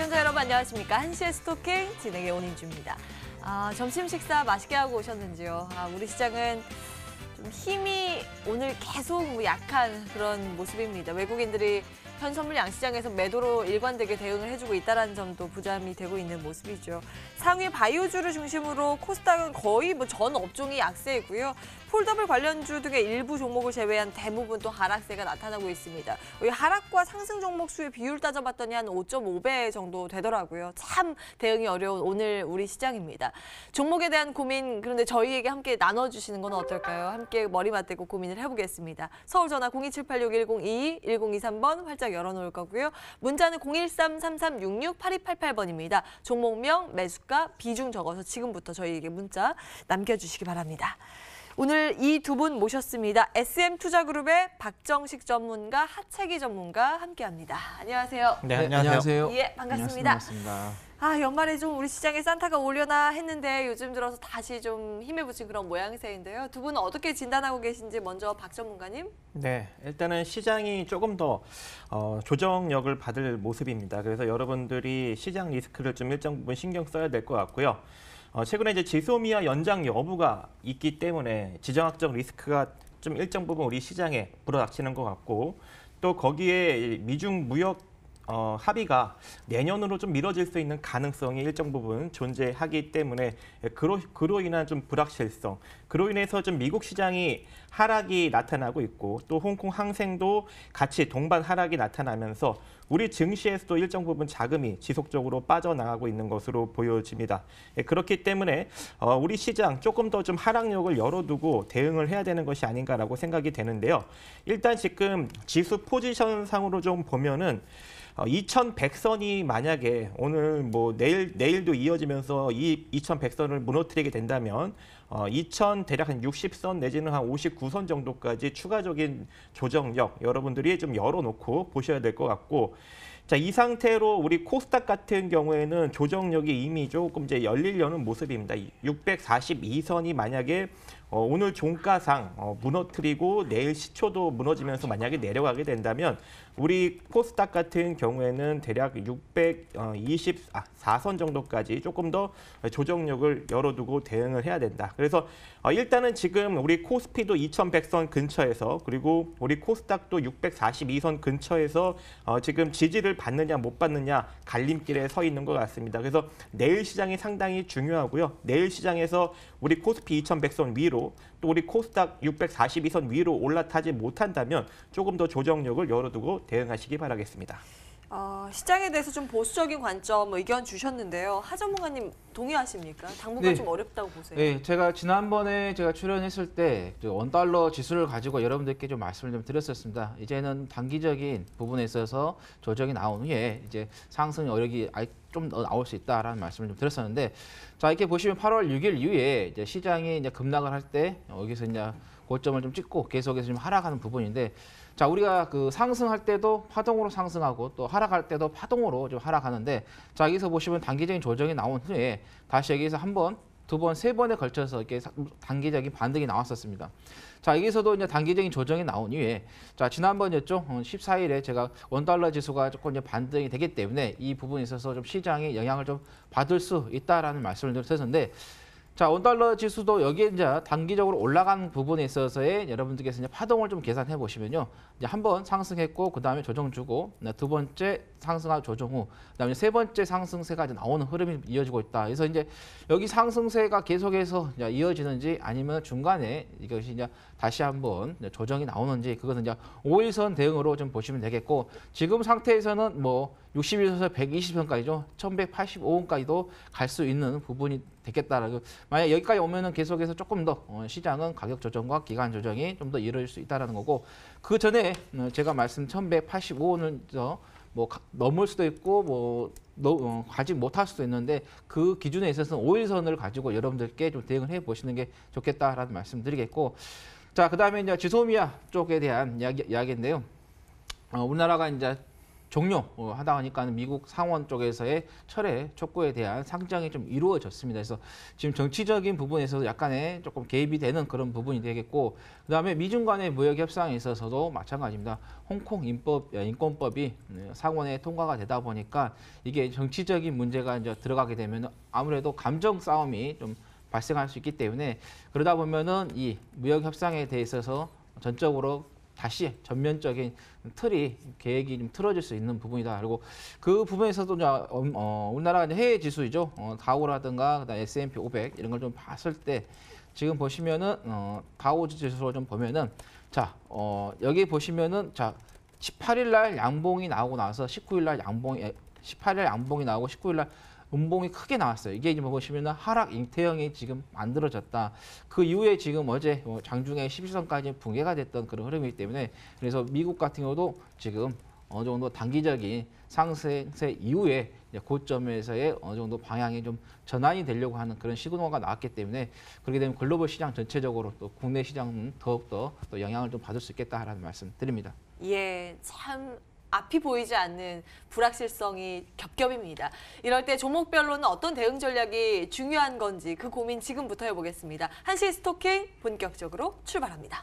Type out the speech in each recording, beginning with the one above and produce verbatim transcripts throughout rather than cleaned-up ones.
시청자 여러분 안녕하십니까. 한시의 스토킹 진행의 온인주입니다. 아, 점심 식사 맛있게 하고 오셨는지요? 아, 우리 시장은 좀 힘이 오늘 계속 뭐 약한 그런 모습입니다. 외국인들이 현선물 양시장에서 매도로 일관되게 대응을 해주고 있다는 점도 부담이 되고 있는 모습이죠. 상위 바이오주를 중심으로 코스닥은 거의 뭐 전 업종이 약세이고요. 폴더블 관련주 등의 일부 종목을 제외한 대부분 또 하락세가 나타나고 있습니다. 이 하락과 상승 종목 수의 비율 따져봤더니 한 오 점 오 배 정도 되더라고요. 참 대응이 어려운 오늘 우리 시장입니다. 종목에 대한 고민, 그런데 저희에게 함께 나눠주시는 건 어떨까요? 함께 머리 맞대고 고민을 해보겠습니다. 서울 전화 공이 칠팔육 일공이이 일공이삼 번 활짝 열어놓을 거고요. 문자는 공일삼 삼삼육육 팔이팔팔 번입니다. 종목명, 매수가, 비중 적어서 지금부터 저희에게 문자 남겨주시기 바랍니다. 오늘 이 두 분 모셨습니다. 에스엠투자그룹의 박정식 전문가, 하채기 전문가 함께합니다. 안녕하세요. 네, 안녕하세요. 예, 반갑습니다. 반갑습니다. 아, 연말에 좀 우리 시장에 산타가 오려나 했는데 요즘 들어서 다시 좀 힘에 부친 그런 모양새인데요. 두 분은 어떻게 진단하고 계신지 먼저 박 전문가님. 네, 일단은 시장이 조금 더 어, 조정력을 받을 모습입니다. 그래서 여러분들이 시장 리스크를 좀 일정 부분 신경 써야 될 것 같고요. 어, 최근에 이제 지소미아 연장 여부가 있기 때문에 지정학적 리스크가 좀 일정 부분 우리 시장에 불어닥치는 것 같고, 또 거기에 미중 무역 어, 합의가 내년으로 좀 미뤄질 수 있는 가능성이 일정 부분 존재하기 때문에 그로, 그로 인한 좀 불확실성, 그로 인해서 좀 미국 시장이 하락이 나타나고 있고, 또 홍콩 항생도 같이 동반 하락이 나타나면서 우리 증시에서도 일정 부분 자금이 지속적으로 빠져나가고 있는 것으로 보여집니다. 그렇기 때문에 우리 시장 조금 더 좀 하락력을 열어두고 대응을 해야 되는 것이 아닌가라고 생각이 되는데요. 일단 지금 지수 포지션상으로 좀 보면은 이천백 선이 만약에 오늘 뭐 내일 내일도 이어지면서 이 이천백 선을 무너뜨리게 된다면 어, 이천 대략 한 육십 선 내지는 한 오십구 선 정도까지 추가적인 조정력 여러분들이 좀 열어놓고 보셔야 될 것 같고, 자, 이 상태로 우리 코스닥 같은 경우에는 조정력이 이미 조금 이제 열리려는 모습입니다. 육백사십이 선이 만약에 어, 오늘 종가상 어, 무너뜨리고 내일 시초도 무너지면서 만약에 내려가게 된다면 우리 코스닥 같은 경우에는 대략 육백이십사 선 정도까지 조금 더 조정력을 열어두고 대응을 해야 된다. 그래서 어, 일단은 지금 우리 코스피도 이천백 선 근처에서, 그리고 우리 코스닥도 육백사십이 선 근처에서 어, 지금 지지를 받느냐 못 받느냐 갈림길에 서 있는 것 같습니다. 그래서 내일 시장이 상당히 중요하고요. 내일 시장에서 우리 코스피 이천백 선 위로, 또 우리 코스닥 육백사십이 선 위로 올라타지 못한다면 조금 더 조정력을 열어두고 대응하시기 바라겠습니다. 어, 시장에 대해서 좀 보수적인 관점 의견 주셨는데요. 하 전문가님 동의하십니까? 당분간 네. 좀 어렵다고 보세요. 네, 제가 지난번에 제가 출연했을 때 원달러 지수를 가지고 여러분들께 좀 말씀을 좀 드렸었습니다. 이제는 단기적인 부분에 있어서 조정이 나온 후에 이제 상승 여력이 좀 더 나올 수 있다라는 말씀을 좀 드렸었는데, 자, 이렇게 보시면 팔월 육일 이후에 이제 시장이 이제 급락을 할 때 여기서 이제 고점을 좀 찍고 계속해서 좀 하락하는 부분인데, 자, 우리가 그 상승할 때도 파동으로 상승하고 또 하락할 때도 파동으로 좀 하락하는데, 자, 여기서 보시면 단기적인 조정이 나온 후에 다시 여기서 한 번, 두 번, 세 번에 걸쳐서 이렇게 단기적인 반등이 나왔었습니다. 자, 여기서도 이제 단기적인 조정이 나온 이후에, 자, 지난번이었죠. 십사 일에 제가 원달러 지수가 조금 이제 반등이 되기 때문에 이 부분에 있어서 좀 시장에 영향을 좀 받을 수 있다라는 말씀을 드렸었는데, 자, 원달러 지수도 여기에 이제 단기적으로 올라간 부분에 있어서의 여러분들께서 이제 파동을 좀 계산해 보시면요. 이제 한 번 상승했고, 그 다음에 조정 주고, 두 번째 상승하고 조정 후, 그 다음에 세 번째 상승세가 이제 나오는 흐름이 이어지고 있다. 그래서 이제 여기 상승세가 계속해서 이제 이어지는지 아니면 중간에 이것이 이제 다시 한번 조정이 나오는지, 그것은 이제 오 일선 대응으로 좀 보시면 되겠고, 지금 상태에서는 뭐 육십 일선에서 백이십 선까지죠. 천백팔십오 원까지도 갈 수 있는 부분이 되겠다라고. 만약 여기까지 오면은 계속해서 조금 더 시장은 가격 조정과 기간 조정이 좀 더 이루어질 수 있다라는 거고, 그 전에 제가 말씀 천백팔십오 원을 뭐 넘을 수도 있고 뭐 어, 가지 못할 수도 있는데, 그 기준에 있어서는 오 일선을 가지고 여러분들께 좀 대응을 해 보시는 게 좋겠다라는 말씀드리겠고, 자, 그다음에 이제 지소미아 쪽에 대한 이야기, 이야기인데요. 어, 우리나라가 이제 종료하다 보니까 미국 상원 쪽에서의 철회 촉구에 대한 상정이 좀 이루어졌습니다. 그래서 지금 정치적인 부분에서 약간의 조금 개입이 되는 그런 부분이 되겠고, 그다음에 미중 간의 무역 협상에 있어서도 마찬가지입니다. 홍콩 인법 인권법이 상원에 통과가 되다 보니까 이게 정치적인 문제가 이제 들어가게 되면 아무래도 감정 싸움이 좀 발생할 수 있기 때문에, 그러다 보면은 이 무역 협상에 대해서 전적으로 다시 전면적인 틀이 계획이 좀 틀어질 수 있는 부분이다. 그리고 그 부분에서도 이제 어, 우리나라가 이제 해외 지수이죠. 어, 다우라든가 그다음 에스 앤 피 오백 이런 걸 좀 봤을 때 지금 보시면은 어, 다우 지수로 좀 보면은 자 어, 여기 보시면은 자 십팔 일 날 양봉이 나오고 나서 십구 일 날 양봉이 십팔 일 양봉이 나오고 십구 일 날 음봉이 크게 나왔어요. 이게 이제 보시면 하락 잉태형이 지금 만들어졌다. 그 이후에 지금 어제 장중에 십일선까지 붕괴가 됐던 그런 흐름이기 때문에, 그래서 미국 같은 경우도 지금 어느 정도 단기적인 상승세 이후에 고점에서의 어느 정도 방향이 좀 전환이 되려고 하는 그런 시그널가 나왔기 때문에, 그렇게 되면 글로벌 시장 전체적으로 또 국내 시장은 더욱더 또 영향을 좀 받을 수 있겠다라는 말씀 드립니다. 예, 참 앞이 보이지 않는 불확실성이 겹겹입니다. 이럴 때 종목별로는 어떤 대응 전략이 중요한 건지 그 고민 지금부터 해보겠습니다. 한시 스토킹 본격적으로 출발합니다.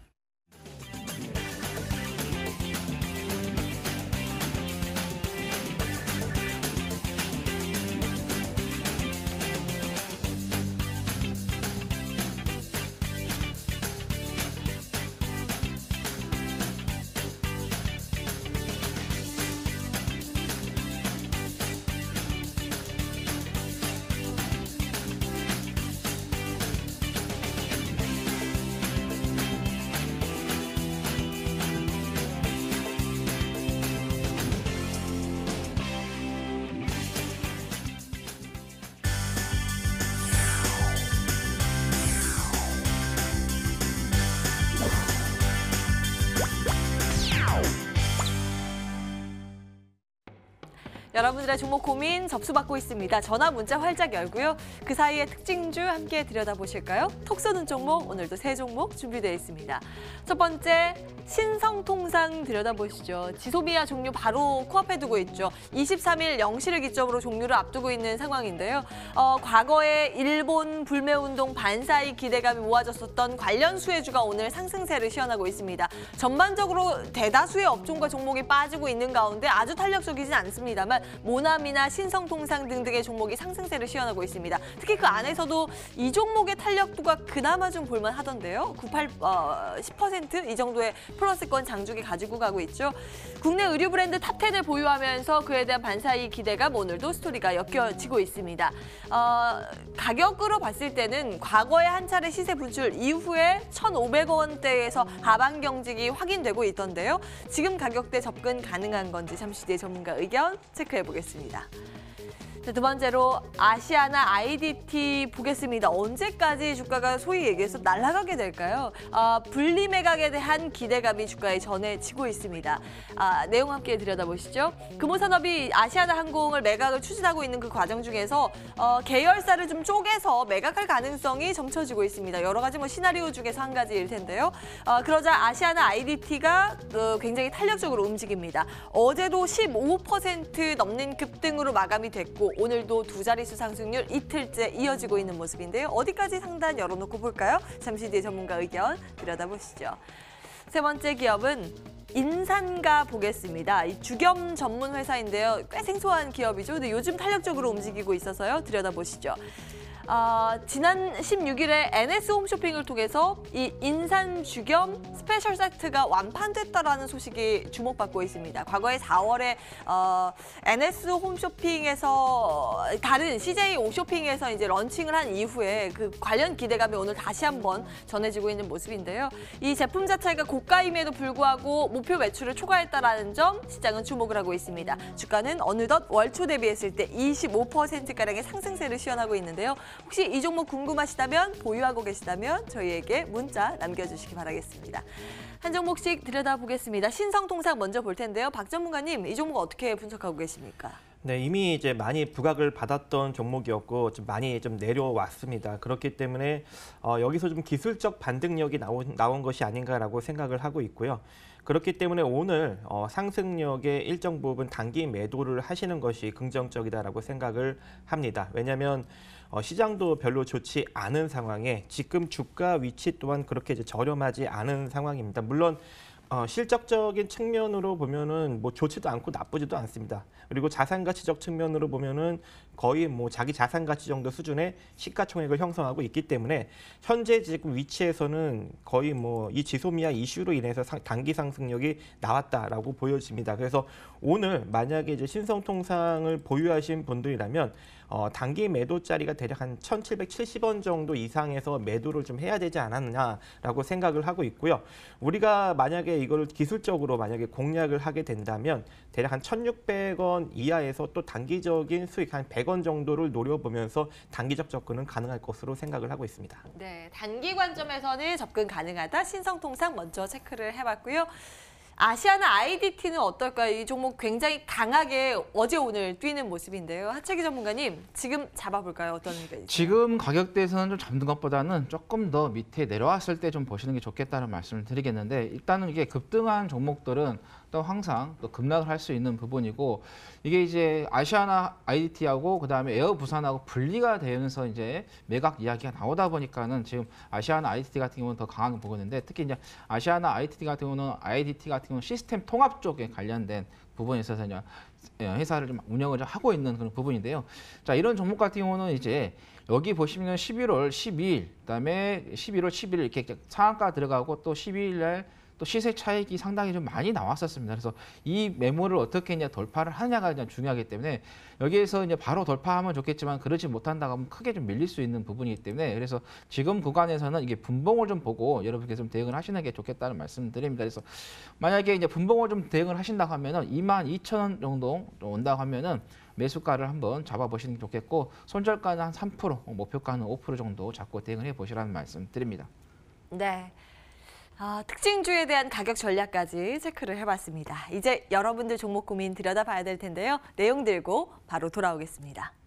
여러분들의 종목 고민 접수받고 있습니다. 전화 문자 활짝 열고요. 그 사이에 특징주 함께 들여다보실까요? 톡 쏘는 종목, 오늘도 세 종목 준비되어 있습니다. 첫 번째, 신성통상 들여다보시죠. 지소미아 종료 바로 코앞에 두고 있죠. 이십삼 일 영 시를 기점으로 종료를 앞두고 있는 상황인데요. 어, 과거에 일본 불매운동 반사이 기대감이 모아졌었던 관련 수혜주가 오늘 상승세를 시현하고 있습니다. 전반적으로 대다수의 업종과 종목이 빠지고 있는 가운데 아주 탄력적이진 않습니다만 모나미나 신성통상 등등의 종목이 상승세를 시현하고 있습니다. 특히 그 안에서도 이 종목의 탄력도가 그나마 좀 볼만하던데요. 구, 팔, 어, 십 퍼센트 이 정도의 플러스권 장중에 가지고 가고 있죠. 국내 의류 브랜드 탑텐을 보유하면서 그에 대한 반사이 기대감 오늘도 스토리가 엮여지고 있습니다. 어, 가격으로 봤을 때는 과거에 한 차례 시세 분출 이후에 천오백 원대에서 하반 경직이 확인되고 있던데요. 지금 가격대 접근 가능한 건지 잠시 뒤에 전문가 의견 체크해 보겠습니다. 두 번째로 아시아나 아이 디 티 보겠습니다. 언제까지 주가가 소위 얘기해서 날아가게 될까요? 아, 분리 매각에 대한 기대감이 주가에 전해지고 있습니다. 아, 내용 함께 들여다보시죠. 금호산업이 아시아나 항공을 매각을 추진하고 있는 그 과정 중에서 어, 계열사를 좀 쪼개서 매각할 가능성이 점쳐지고 있습니다. 여러 가지 뭐 시나리오 중에서 한 가지일 텐데요. 어, 그러자 아시아나 아이 디 티가 어, 굉장히 탄력적으로 움직입니다. 어제도 십오 퍼센트 넘는 급등으로 마감이 됐고 오늘도 두 자릿수 상승률 이틀째 이어지고 있는 모습인데요. 어디까지 상단 열어놓고 볼까요? 잠시 뒤에 전문가 의견 들여다보시죠. 세 번째 기업은 인산가 보겠습니다. 이 주겸 전문 회사인데요. 꽤 생소한 기업이죠. 근데 요즘 탄력적으로 움직이고 있어서요. 들여다보시죠. 어, 지난 십육 일에 엔 에스 홈쇼핑을 통해서 이 인산 주겸 스페셜 세트가 완판됐다라는 소식이 주목받고 있습니다. 과거에 사월에 어, 엔 에스 홈쇼핑에서 다른 씨 제이 오쇼핑에서 이제 런칭을 한 이후에 그 관련 기대감이 오늘 다시 한번 전해지고 있는 모습인데요. 이 제품 자체가 고가임에도 불구하고 목표 매출을 초과했다라는 점 시장은 주목을 하고 있습니다. 주가는 어느덧 월초 대비했을 때 이십오 퍼센트가량의 상승세를 시현하고 있는데요. 혹시 이 종목 궁금하시다면 보유하고 계시다면 저희에게 문자 남겨주시기 바라겠습니다. 한 종목씩 들여다보겠습니다. 신성통상 먼저 볼 텐데요. 박 전문가님, 이 종목 어떻게 분석하고 계십니까? 네, 이미 이제 많이 부각을 받았던 종목이었고 좀 많이 좀 내려왔습니다. 그렇기 때문에 어, 여기서 좀 기술적 반등력이 나온, 나온 것이 아닌가라고 생각을 하고 있고요. 그렇기 때문에 오늘 어, 상승력의 일정 부분 단기 매도를 하시는 것이 긍정적이다라고 생각을 합니다. 왜냐하면 어, 시장도 별로 좋지 않은 상황에 지금 주가 위치 또한 그렇게 이제 저렴하지 않은 상황입니다. 물론 어, 실적적인 측면으로 보면은 뭐 좋지도 않고 나쁘지도 않습니다. 그리고 자산 가치적 측면으로 보면은 거의 뭐 자기 자산 가치 정도 수준의 시가총액을 형성하고 있기 때문에 현재 지금 위치에서는 거의 뭐 이 지소미아 이슈로 인해서 상, 단기 상승력이 나왔다라고 보여집니다. 그래서 오늘 만약에 이제 신성통상을 보유하신 분들이라면 어, 단기 매도짜리가 대략 한 천칠백칠십 원 정도 이상에서 매도를 좀 해야 되지 않았느냐라고 생각을 하고 있고요. 우리가 만약에 이걸 기술적으로 만약에 공략을 하게 된다면 대략 한 천육백 원 이하에서 또 단기적인 수익 한 백 원 정도를 노려보면서 단기적 접근은 가능할 것으로 생각을 하고 있습니다. 네, 단기 관점에서는 접근 가능하다. 신성통상 먼저 체크를 해봤고요. 아시아나 아이디티는 어떨까요? 이 종목 굉장히 강하게 어제 오늘 뛰는 모습인데요. 하채기 전문가님, 지금 잡아볼까요? 어떤 의미가 있어요? 지금 가격대에서는 좀 잡는 것보다는 조금 더 밑에 내려왔을 때 좀 보시는 게 좋겠다는 말씀을 드리겠는데, 일단은 이게 급등한 종목들은 또 항상 또 급락을 할 수 있는 부분이고, 이게 이제 아시아나 아이디티하고 그다음에 에어 부산하고 분리가 되면서 이제 매각 이야기가 나오다 보니까는 지금 아시아나 아이디티 같은 경우는 더 강하게 보고 있는데, 특히 이제 아시아나 아이디티 같은 경우는 아이디티 같은 경우는 시스템 통합 쪽에 관련된 부분에 있어서 이제 회사를 좀 운영을 하고 있는 그런 부분인데요. 자, 이런 종목 같은 경우는 이제 여기 보시면 십일월 십이일, 그다음에 십일월 십일일 이렇게 상한가 들어가고 또 십이일 날 또 시세 차익이 상당히 좀 많이 나왔었습니다. 그래서 이 매물을 어떻게 이제 돌파를 하냐가 그냥 중요하기 때문에 여기에서 이제 바로 돌파하면 좋겠지만 그러지 못한다고 하면 크게 좀 밀릴 수 있는 부분이기 때문에, 그래서 지금 구간에서는 이게 분봉을 좀 보고 여러분께서 좀 대응을 하시는 게 좋겠다는 말씀드립니다. 그래서 만약에 이제 분봉을 좀 대응을 하신다고 하면은 이만 이천 원 정도 온다고 하면은 매수가를 한번 잡아보시는 게 좋겠고, 손절가는 한 삼 퍼센트, 목표가는 오 퍼센트 정도 잡고 대응을 해보시라는 말씀 드립니다. 네. 아, 특징주에 대한 가격 전략까지 체크를 해봤습니다. 이제 여러분들 종목 고민 들여다봐야 될 텐데요. 내용 들고 바로 돌아오겠습니다.